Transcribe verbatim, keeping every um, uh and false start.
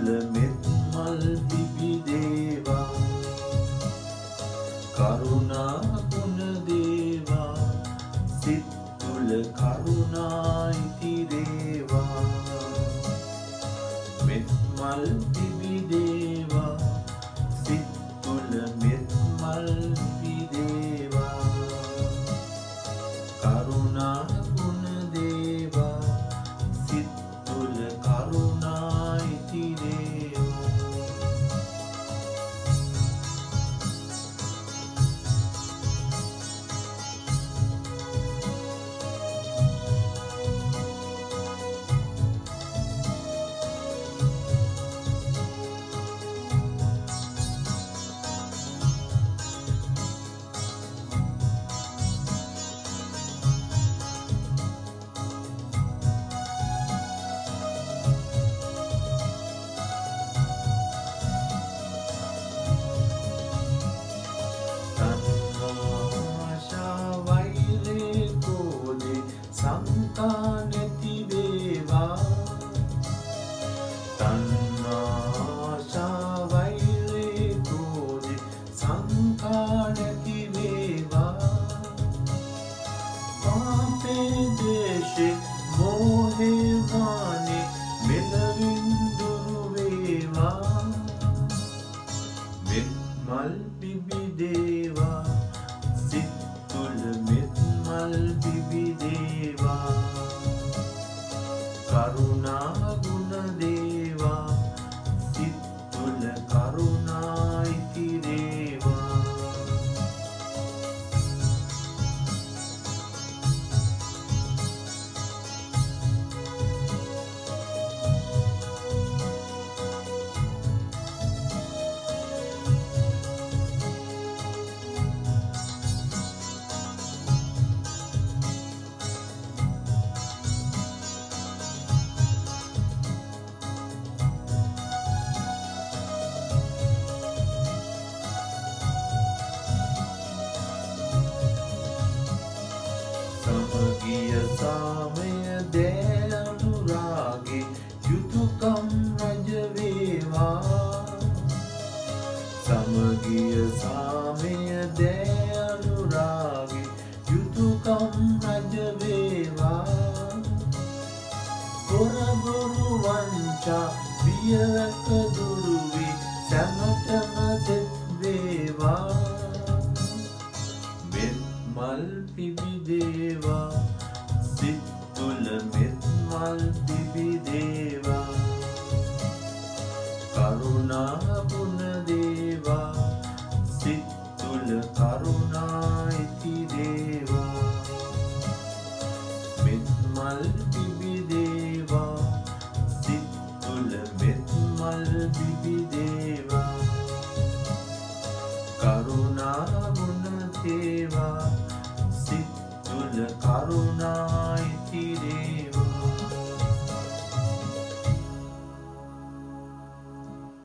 මෙත් මල් පිබිදේවා කරුණා ගුණ දේවා සිත් තුල කරුණා ඉතිරේවා මෙත් මල් පිබිදේවා සිත් තුල මෙත් මල් පිබිදේවා කරුණා ගුණ දේවා සිත් තුල කරුණා ඉතිරේවා සංකා නැති වේවා තණ්හා වෛරේ ක්‍රෝධේ සංකා නැති වේවා පාපේ දේශේ මෝහේ මානේ මෙලවින් දුරු වේවා මෙත් මල් පිබිදේවා සිත් තුල මෙත් මල් පිබිදේවා කරුණා ගුණ දේවා සිත් තුල කරුණා ඉතිරේවා සමගිය සාමය දෑ අනුරාගේ යුතුයකම් රජ වේවා සමගිය සාමය දෑ අනුරාගේ යුතුයකම් රජ වේවා පොරබොරු වංචා බියවැක දුරු වී සැමටම සෙත් වේවා මෙත් මල් පිබිදේවා සිත් තුල මෙත් මල් පිබිදේවා කරුණා ගුණ දේවා සිත් තුල කරුණා ඉතිරේවා මෙත් මල් පිබිදේවා සිත් තුල මෙත් මල් පිබිදේවා කරුණා ගුණ දේවා සිත් තුල කරුණා